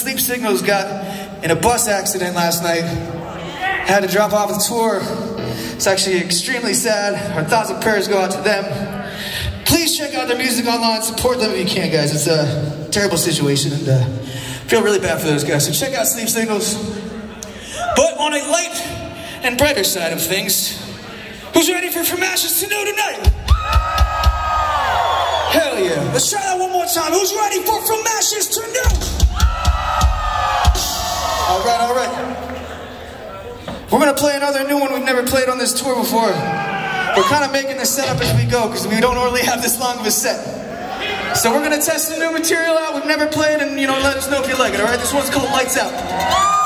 Sleep Signals got in a bus accident last night. Had to drop off the tour. It's actually extremely sad. Our thoughts and prayers go out to them. Please check out their music online. Support them if you can, guys. It's a terrible situation, and I feel really bad for those guys. So check out Sleep Signals. But on a light and brighter side of things, who's ready for From Ashes to New tonight? Hell yeah. Let's try that one more time. Who's ready for From Ashes to New? Alright, alright. We're gonna play another new one we've never played on this tour before. We're kind of making the setup as we go because we don't normally have this long of a set. So we're gonna test some new material out we've never played, and let us know if you like it, alright? This one's called Lights Out.